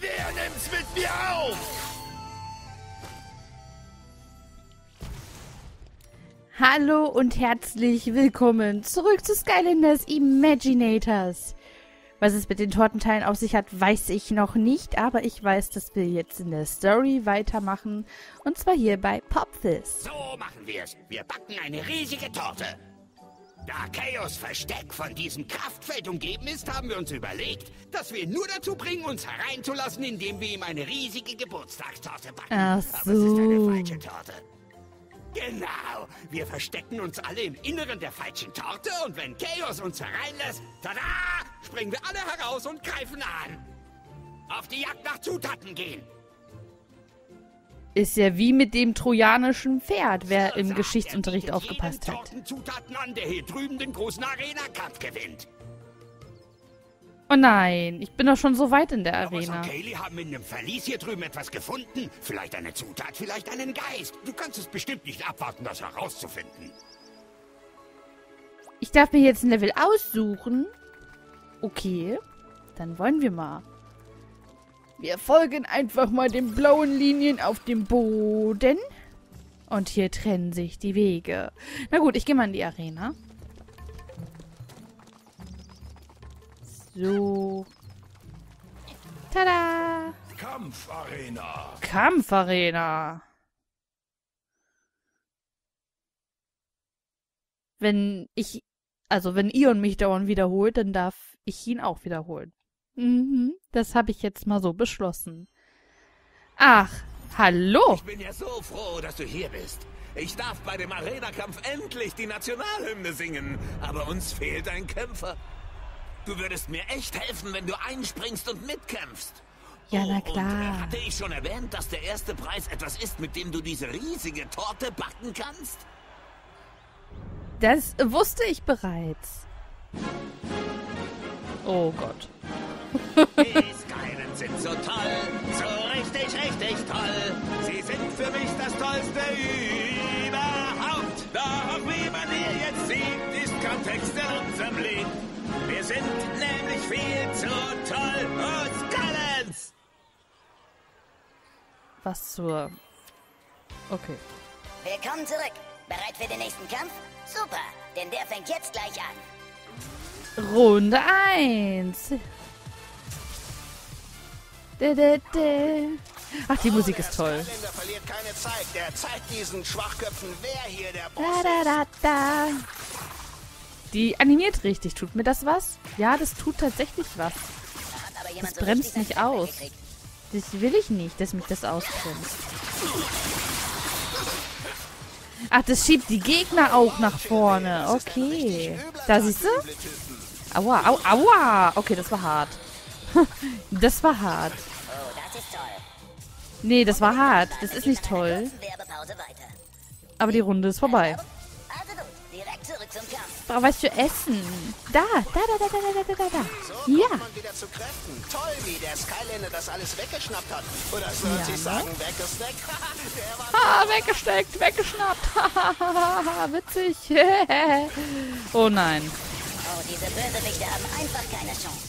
Wer nimmt's mit mir auf? Hallo und herzlich willkommen zurück zu Skylanders Imaginators. Was es mit den Tortenteilen auf sich hat, weiß ich noch nicht, aber ich weiß, dass wir jetzt in der Story weitermachen, und zwar hier bei Popfist. So machen wir's. Wir backen eine riesige Torte. Da Chaos Versteck von diesem Kraftfeld umgeben ist, haben wir uns überlegt, dass wir ihn nur dazu bringen, uns hereinzulassen, indem wir ihm eine riesige Geburtstagstorte backen. Ach Aber es ist eine so. falsche Torte. Genau, wir verstecken uns alle im Inneren der falschen Torte und wenn Chaos uns hereinlässt, tada, springen wir alle heraus und greifen an. Auf die Jagd nach Zutaten gehen. Ist ja wie mit dem trojanischen Pferd, wer im Sagt, Geschichtsunterricht er bietet aufgepasst jeden hat. Tortenzutaten an, der hier drüben den großen Arena-Kampf gewinnt. Oh nein, ich bin doch schon so weit in der Boris Arena. und Kaylee haben in einem Verlies hier drüben etwas gefunden. Vielleicht eine Zutat, vielleicht einen Geist. Du kannst es bestimmt nicht abwarten, das herauszufinden. Ich darf mir jetzt ein Level aussuchen. Okay, dann wollen wir mal. Wir folgen einfach mal den blauen Linien auf dem Boden. Und hier trennen sich die Wege. Na gut, ich gehe mal in die Arena. So. Tada! Kampfarena. Kampfarena. Wenn Ion mich dauernd wiederholt, dann darf ich ihn auch wiederholen. Das habe ich jetzt mal so beschlossen. Ach, hallo. Ich bin ja so froh, dass du hier bist. Ich darf bei dem Arena-Kampf endlich die Nationalhymne singen. Aber uns fehlt ein Kämpfer. Du würdest mir echt helfen, wenn du einspringst und mitkämpfst. Ja, na Und klar. hatte ich schon erwähnt, dass der erste Preis etwas ist, mit dem du diese riesige Torte backen kannst? Das wusste ich bereits. Oh Gott. Die Skylands sind so toll, so richtig, richtig toll. Sie sind für mich das Tollste überhaupt. Doch wie man hier jetzt sieht, ist Kontext in unserem Lied. Wir sind nämlich viel zu toll, oh Skylands! Was zur... Okay. Willkommen zurück. Bereit für den nächsten Kampf? Super, denn der fängt jetzt gleich an. Runde 1. Ach, die Musik ist toll. Der Skylander verliert keine Zeit. Der zeigt diesen Schwachköpfen, wer hier der Boss Da. Die animiert richtig. Tut mir das was? Ja, das tut tatsächlich was. Da hat aber Das jemand so bremst richtig mich seinen aus. Fett gekriegt. Das will ich nicht, dass mich das ausbremst. Ach, das schiebt die Gegner auch nach vorne. Okay. Da siehst du? Aua, aua. Okay, das war hart. Das war hart. Oh, das ist toll. Nee, das war hart. Das ist nicht toll. Kurzen Werbepause weiter. Aber die Runde ist vorbei. Also gut, direkt zurück zum Kampf. Ich brauche was zu essen. Da. So Ja. kommt man wieder zu Kräften. Toll, wie der Skylander das alles weggeschnappt hat. Oder sollte Ja, ich ne? sagen, weggesteckt? Der war Ah, weggesteckt, weggeschnappt. Witzig. Oh nein. Oh, diese Bösewichte haben einfach keine Chance.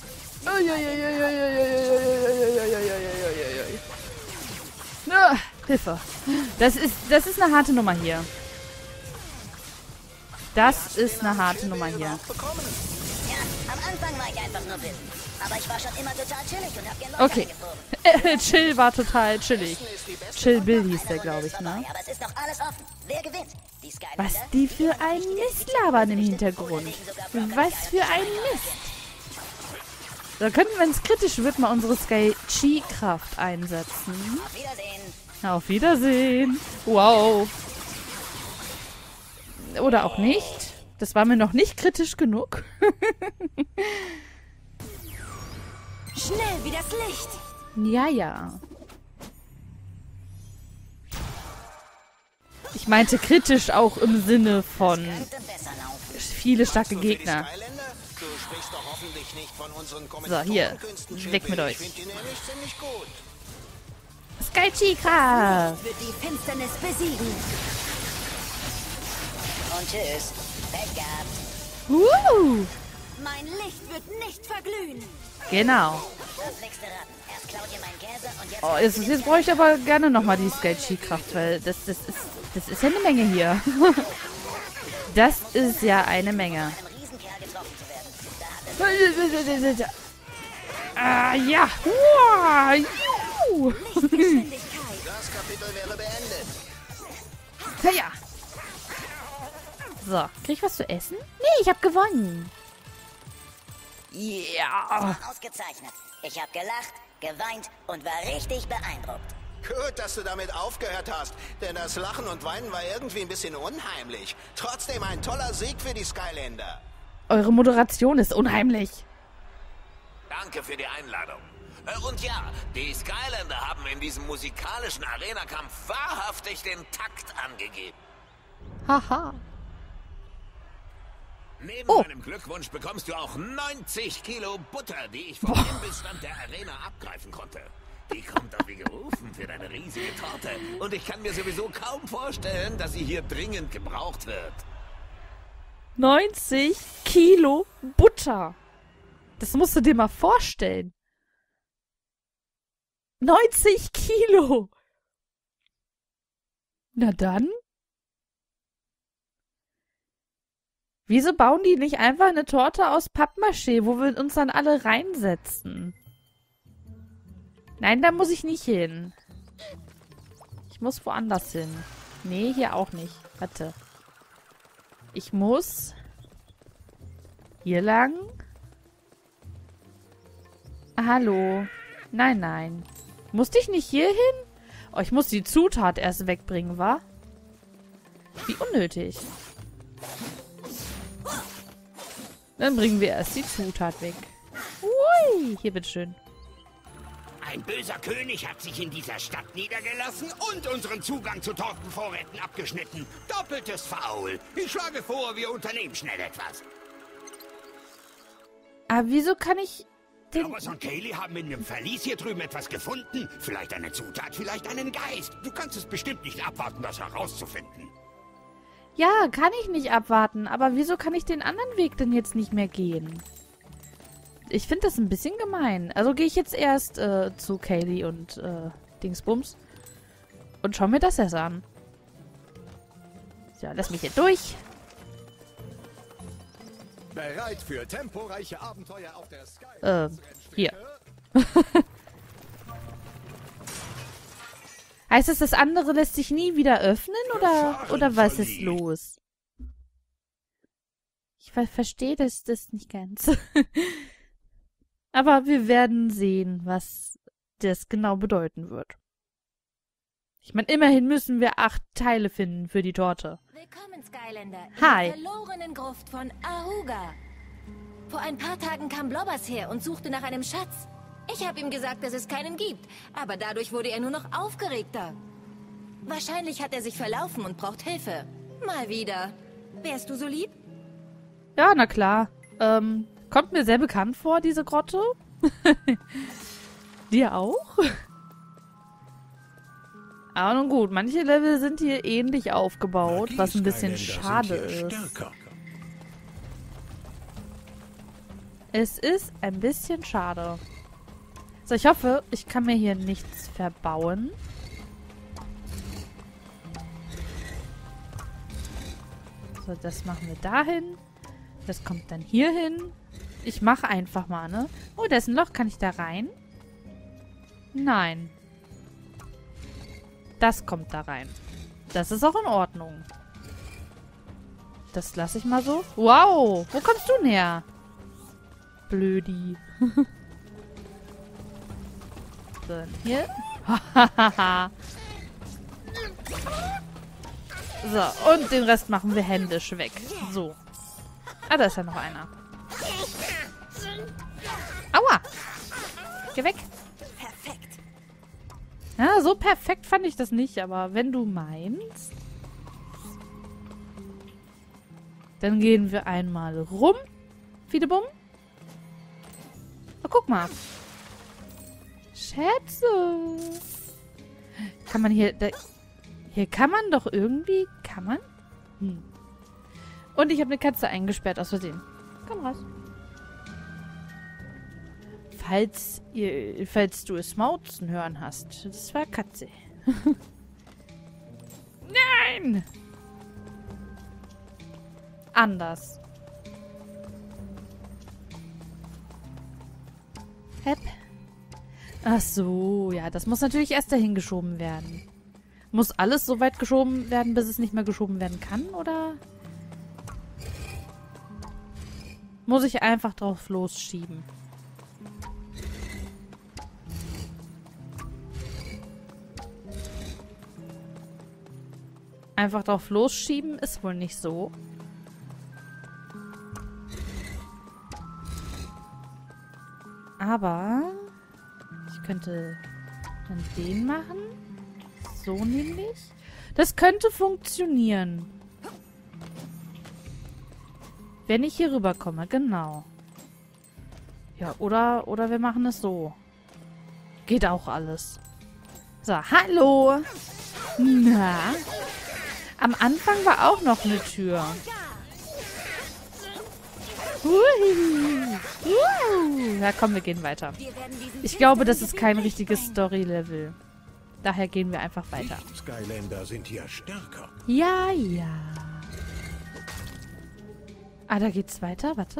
Ah, Hilfe. Das ist eine harte Nummer hier. Das ist eine harte Nummer hier. bekommen. Ja, am Anfang war ich einfach nur wild. Aber ich war schon immer total chillig und hab gern Leute Okay. angeflogen. Chill war total chillig. Chill Bill hieß der, glaube ich, ne? Vorbei, aber es ist noch alles offen. Wer gewinnt? Die Skylander? Was die für ein Mist labern im Hintergrund. Was für ein Mist. Da könnten, wenn es kritisch wird, mal unsere Sky-Chi-Kraft einsetzen. Auf Wiedersehen. Auf Wiedersehen. Wow. Oder auch nicht. Das war mir noch nicht kritisch genug. Schnell wie das Licht. Ja. Ich meinte kritisch auch im Sinne von Könnte besser laufen. viele starke Gegner. Skylander? Du sprichst doch hoffentlich nicht von unseren So, hier. Kommentatorenkünsten, Weg mit Chippy. euch. Ich finde die nämlich ziemlich gut. Sky-Chi-Kraft. Wird die Finsternis besiegen. Und tschüss. Pech gehabt. Mein Licht wird nicht verglühen. Genau. Das nächste Raten. Erst Klaut ihr meinen Käse und jetzt... Oh, jetzt brauche ich aber gerne nochmal die Sky-Chi-Kraft, weil das ist ja eine Menge hier. Das ist ja eine Menge. Einem Riesenkerl getroffen zu werden. Da hat Ah, ja. Wow. Juhu. Das Kapitel wäre beendet. Ja. So, krieg ich was zu essen? Nee, ich habe gewonnen. Ja. ausgezeichnet. Ich habe gelacht, geweint und war richtig beeindruckt. Gut, dass du damit aufgehört hast, denn das Lachen und Weinen war irgendwie ein bisschen unheimlich. Trotzdem ein toller Sieg für die Skylander. Eure Moderation ist unheimlich. Danke für die Einladung. Und ja, die Skylander haben in diesem musikalischen Arena-Kampf wahrhaftig den Takt angegeben. Haha. Neben Oh. meinem Glückwunsch bekommst du auch 90 Kilo Butter, die ich vom Imbissstand der Arena abgreifen konnte. Die kommt doch wie gerufen für deine riesige Torte. Und ich kann mir sowieso kaum vorstellen, dass sie hier dringend gebraucht wird. 90 Kilo Butter. Das musst du dir mal vorstellen. 90 Kilo. Na dann. Wieso bauen die nicht einfach eine Torte aus Pappmaché, wo wir uns dann alle reinsetzen? Nein, da muss ich nicht hin. Ich muss woanders hin. Nee, hier auch nicht. Warte. Ich muss hier lang. Hallo. Nein, nein. Musste ich nicht hier hin? Oh, ich muss die Zutat erst wegbringen, wa? Wie unnötig. Dann bringen wir erst die Zutat weg. Ui, hier bitteschön. Ein böser König hat sich in dieser Stadt niedergelassen und unseren Zugang zu Tortenvorräten abgeschnitten. Doppeltes Faul. Ich schlage vor, wir unternehmen schnell etwas. Aber wieso kann ich den... Flowers und Kaylee haben in dem Verlies hier drüben etwas gefunden. Vielleicht eine Zutat, vielleicht einen Geist. Du kannst es bestimmt nicht abwarten, das herauszufinden. Ja, kann ich nicht abwarten. Aber wieso kann ich den anderen Weg denn jetzt nicht mehr gehen? Ich finde das ein bisschen gemein. Also gehe ich jetzt erst zu Kaylee und Dingsbums und schau mir das erst an. So, lass mich hier durch. Bereit für temporeiche Abenteuer auf der Sky. Hier. Heißt es, das andere lässt sich nie wieder öffnen oder was ist los? Ich verstehe das nicht ganz. Aber wir werden sehen, was das genau bedeuten wird. Ich meine, immerhin müssen wir 8 Teile finden für die Torte. Willkommen, Skylander, in Hi. der verlorenen Gruft von Ahuga. Vor ein paar Tagen kam Blobbers her und suchte nach einem Schatz. Ich habe ihm gesagt, dass es keinen gibt, aber dadurch wurde er nur noch aufgeregter. Wahrscheinlich hat er sich verlaufen und braucht Hilfe. Mal wieder. Wärst du so lieb? Ja, na klar. Kommt mir sehr bekannt vor, diese Grotte. Dir auch? Aber nun gut, manche Level sind hier ähnlich aufgebaut, was ein bisschen schade ist. Es ist ein bisschen schade. So, ich hoffe, ich kann mir hier nichts verbauen. So, das machen wir dahin. Das kommt dann hier hin. Ich mache einfach mal, ne? Oh, da ist ein Loch. Kann ich da rein? Nein. Das kommt da rein. Das ist auch in Ordnung. Das lasse ich mal so. Wow! Wo kommst du denn her? Blödi. So, dann hier. So, und den Rest machen wir händisch weg. So. Ah, da ist ja noch einer. Aua! Geh weg. Perfekt. Ja, so perfekt fand ich das nicht, aber wenn du meinst... Dann gehen wir einmal rum. Fiedebum. Oh, guck mal. Schätze. Kann man hier... Hier kann man doch irgendwie... Kann man? Und ich habe eine Katze eingesperrt aus Versehen. Komm raus. Falls du es mauzen hören hast. Das war Katze. Nein! Anders. Hep. Ach so, ja, das muss natürlich erst dahin geschoben werden. Muss alles so weit geschoben werden, bis es nicht mehr geschoben werden kann, oder? Muss ich einfach drauf losschieben? Einfach drauf losschieben ist wohl nicht so. Aber ich könnte dann den machen. So nämlich. Das könnte funktionieren. Wenn ich hier rüberkomme, genau. Ja, oder wir machen es so. Geht auch alles. So, hallo. Na? Am Anfang war auch noch eine Tür. Ja, komm, wir gehen weiter. Ich glaube, das ist kein richtiges Story-Level. Daher gehen wir einfach weiter. Skylander sind hier stärker. Ja, ja. Ah, da geht's weiter. Warte.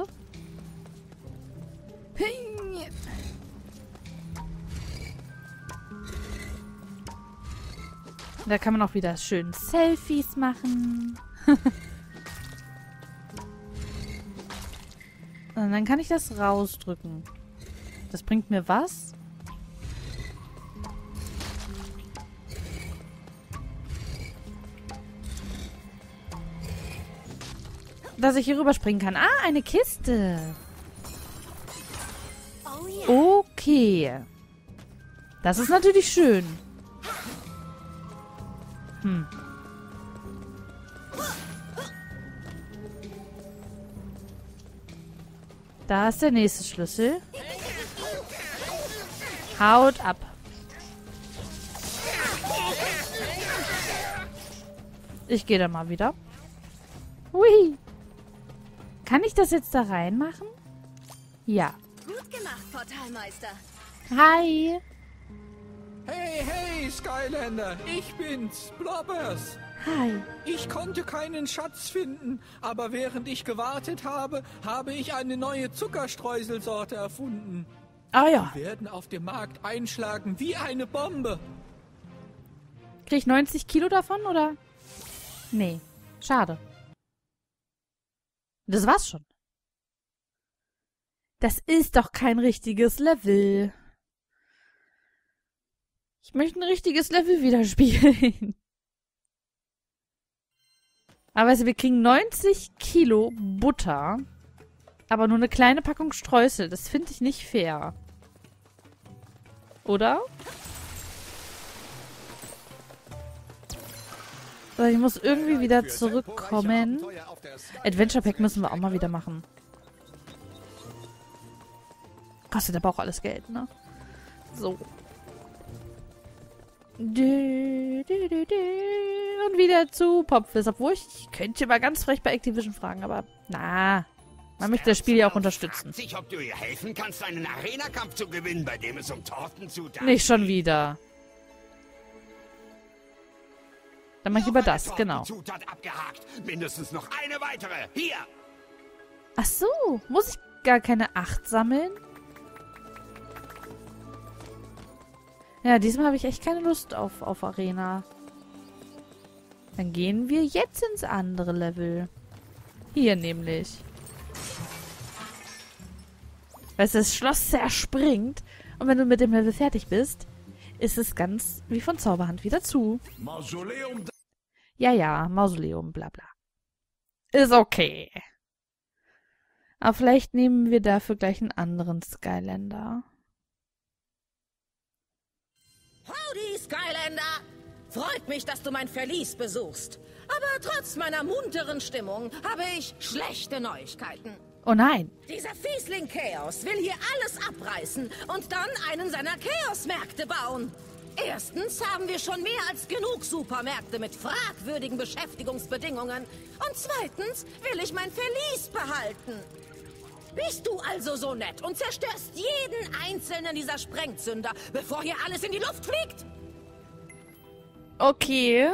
Da kann man auch wieder schön Selfies machen. Und dann kann ich das rausdrücken. Das bringt mir was? Dass ich hier rüberspringen kann. Ah, eine Kiste. Okay. Das ist natürlich schön. Da ist der nächste Schlüssel. Haut ab. Ich gehe da mal wieder. Hui. Kann ich das jetzt da reinmachen? Ja. Gut gemacht, Portalmeister. Hi. Hey, Skylander, ich bin's, Blobbers. Hi. Ich konnte keinen Schatz finden, aber während ich gewartet habe, habe ich eine neue Zuckerstreuselsorte erfunden. Ah ja. Die werden auf dem Markt einschlagen wie eine Bombe. Krieg ich 90 Kilo davon, oder? Nee. Schade. Das war's schon. Das ist doch kein richtiges Level. Ich möchte ein richtiges Level wieder spielen. Aber also wir kriegen 90 Kilo Butter, aber nur eine kleine Packung Streusel. Das finde ich nicht fair. Oder? So, ich muss irgendwie wieder zurückkommen. Adventure Pack müssen wir auch mal wieder machen. Kostet aber auch alles Geld, ne? So. Und wieder zu Popfizz. Obwohl ich könnte mal ganz frech bei Activision fragen, aber na, man möchte das Spiel ja auch unterstützen. Fragt sich, ob du ihr helfen kannst, einen Arena-Kampf zu gewinnen, bei dem es um Tortenzutaten Nicht schon wieder. Dann mach ich lieber das, genau. Zutat abgehakt. Mindestens noch eine weitere. Hier. Ach so, muss ich gar keine 8 sammeln? Ja, diesmal habe ich echt keine Lust auf Arena. Dann gehen wir jetzt ins andere Level. Hier nämlich. Weil das Schloss zerspringt. Und wenn du mit dem Level fertig bist, ist es ganz wie von Zauberhand wieder zu. Mausoleum. Ja, Mausoleum, bla bla. Ist okay. Aber vielleicht nehmen wir dafür gleich einen anderen Skylander. Howdy, Skylander! Freut mich, dass du mein Verlies besuchst. Aber trotz meiner munteren Stimmung habe ich schlechte Neuigkeiten. Oh nein. Dieser Fiesling Chaos will hier alles abreißen und dann einen seiner Chaos-Märkte bauen. Erstens haben wir schon mehr als genug Supermärkte mit fragwürdigen Beschäftigungsbedingungen. Und zweitens will ich mein Verlies behalten. Bist du also so nett und zerstörst jeden einzelnen dieser Sprengzünder, bevor hier alles in die Luft fliegt? Okay.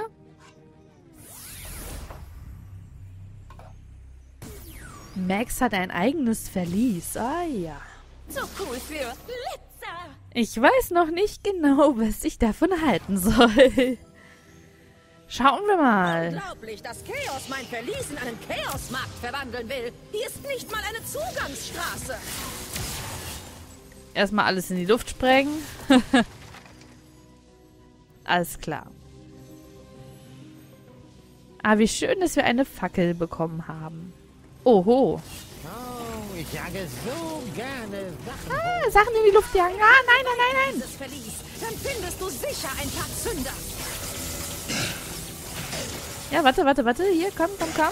Max hat ein eigenes Verlies. Ah ja. So cool für Glitzer. Ich weiß noch nicht genau, was ich davon halten soll. Schauen wir mal. Unglaublich, dass Chaos mein Verlies in einen Chaosmarkt verwandeln will. Hier ist nicht mal eine Zugangsstraße. Erstmal alles in die Luft sprengen. Alles klar. Ah, wie schön, dass wir eine Fackel bekommen haben. Oho. Oh, ich jage so gerne Sachen. Ah, Sachen in die Luft jagen. Ah, nein, nein, nein, nein. Dieses Verlies, dann findest du sicher ein paar Zünder. Ja, warte. Hier, komm.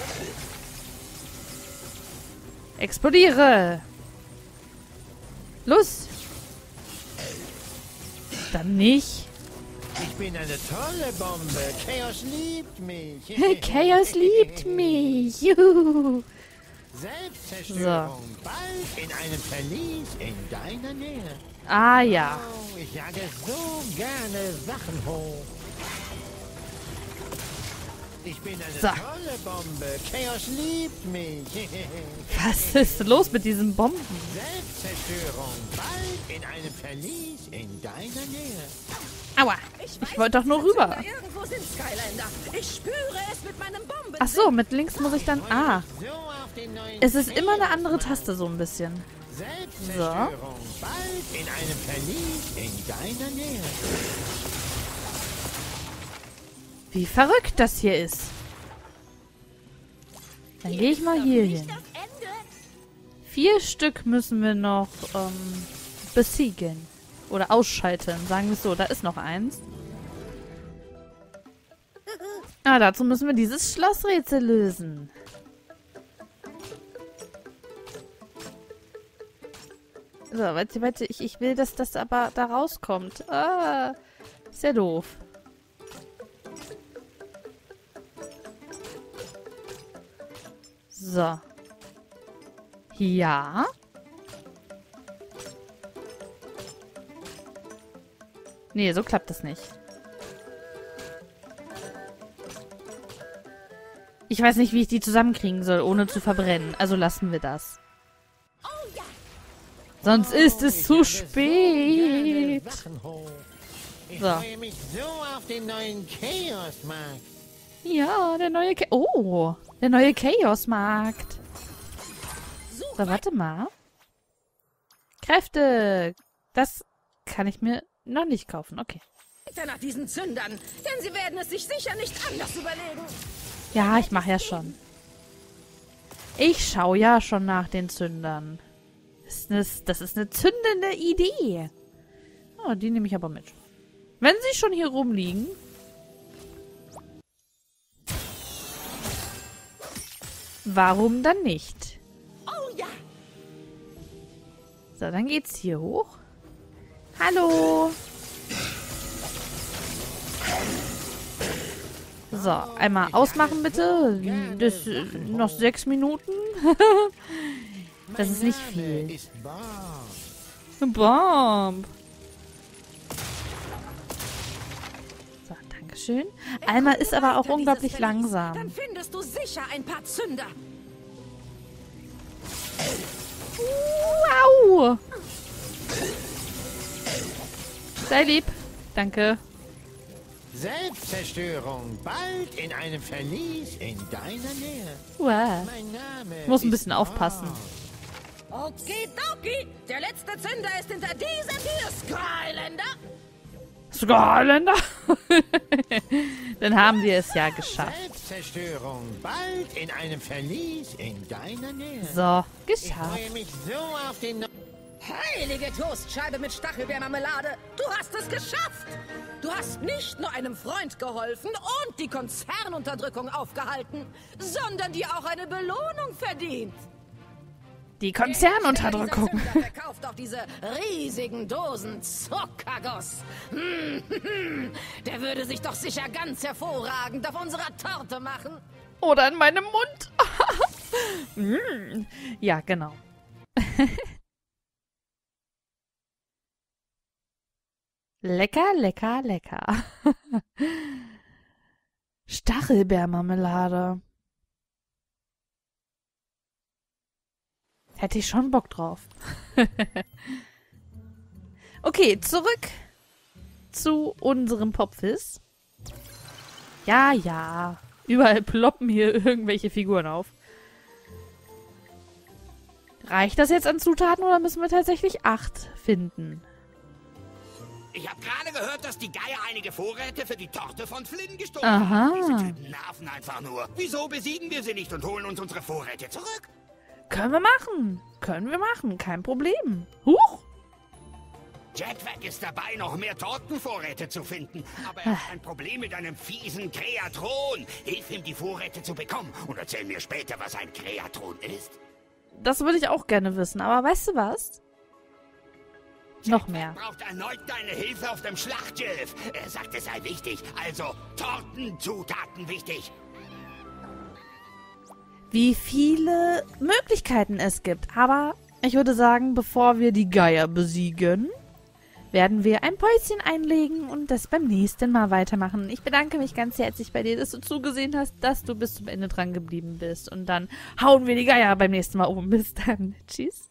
Explodiere. Los. Dann nicht. Ich bin eine tolle Bombe. Chaos liebt mich. Chaos liebt mich. Juhu. Selbstzerstörung. Bald in einem Verlies in deiner Nähe. Ah, ja. Oh, ich jage so gerne Sachen hoch. Ich bin eine So. tolle Bombe. Chaos liebt mich. Was ist los mit diesen Bomben? Selbstzerstörung. Bald in einem Verlies in deiner Nähe. Aua. Ich wollte doch nur rüber. Irgendwo sind Skylander. Ich spüre es mit meinem Bomben. Ach so, mit links muss ich dann... Ah. So auf den neuen Es ist immer eine andere Taste so ein bisschen. Selbstzerstörung. Bald in einem Verlies in deiner Nähe. Wie verrückt das hier ist. Dann gehe ich mal hier hin. 4 Stück müssen wir noch besiegeln. Oder ausschalten, sagen wir es so. Da ist noch eins. Ah, dazu müssen wir dieses Schlossrätsel lösen. So, warte. Ich will, dass das aber da rauskommt. Ah, ist ja doof. So. Ja. Nee, so klappt das nicht. Ich weiß nicht, wie ich die zusammenkriegen soll, ohne zu verbrennen. Also lassen wir das. Sonst ist es zu spät. Ich So. freue mich so auf den neuen Chaosmarkt. Ja, der neue der neue Chaosmarkt. So, warte mal. Kräfte. Das kann ich mir noch nicht kaufen. Okay. Nach diesen Zündern, denn sie werden es sich sicher nicht anders überlegen. Ja, ich mache ja schon. Ich schaue ja schon nach den Zündern. Das ist eine zündende Idee. Oh, die nehme ich aber mit. Wenn sie schon hier rumliegen. Warum dann nicht? Oh ja. So, dann geht's hier hoch. Hallo. So, einmal ausmachen bitte. Das noch 6 Minuten. Das ist nicht viel. Bomb. So, dankeschön. Alma ist aber auch unglaublich Dann langsam. findest du sicher ein paar Zünder. Au! Sei lieb. Danke. Selbstzerstörung. Bald in einem Verlies in deiner Nähe. Wow. Mein Name Ich muss ein ist bisschen aufpassen. Okidoki, der letzte Zünder ist hinter diesem hier, Skylander. Skylander. Dann haben wir es ja geschafft. Selbstzerstörung. Bald in einem Verlies in deiner Nähe. So, Ich geschafft. freue mich so auf den... Heilige Toastscheibe mit Stachelbeermarmelade, du hast es geschafft. Du hast nicht nur einem Freund geholfen und die Konzernunterdrückung aufgehalten, sondern dir auch eine Belohnung verdient. Die Konzernunterdrückung. Der Zünder verkauft auch diese riesigen Dosen Zuckerguss. Der würde sich doch sicher ganz hervorragend auf unserer Torte machen. Oder in meinem Mund. Ja, genau. Lecker, lecker, lecker. Stachelbeermarmelade. Hätte ich schon Bock drauf. Okay, zurück zu unserem Popfizz. Ja, ja. Überall ploppen hier irgendwelche Figuren auf. Reicht das jetzt an Zutaten oder müssen wir tatsächlich 8 finden? Ich habe gerade gehört, dass die Geier einige Vorräte für die Torte von Flynn gestohlen Aha. haben. Diese Typen nerven einfach nur. Wieso besiegen wir sie nicht und holen uns unsere Vorräte zurück? Können wir machen. Können wir machen. Kein Problem. Huch. Jetpack ist dabei, noch mehr Tortenvorräte zu finden. Aber er hat ein Problem mit einem fiesen Kreatron. Hilf ihm, die Vorräte zu bekommen. Und erzähl mir später, was ein Kreatron ist. Das würde ich auch gerne wissen. Aber weißt du was? Noch mehr. Braucht erneut deine Hilfe auf dem Schlachtschiff. Er sagt, es sei wichtig. Also Tortenzutaten wichtig. Wie viele Möglichkeiten es gibt. Aber ich würde sagen, bevor wir die Geier besiegen, werden wir ein Päuschen einlegen und das beim nächsten Mal weitermachen. Ich bedanke mich ganz herzlich bei dir, dass du zugesehen hast, dass du bis zum Ende dran geblieben bist. Und dann hauen wir die Geier beim nächsten Mal um. Bis dann. Tschüss.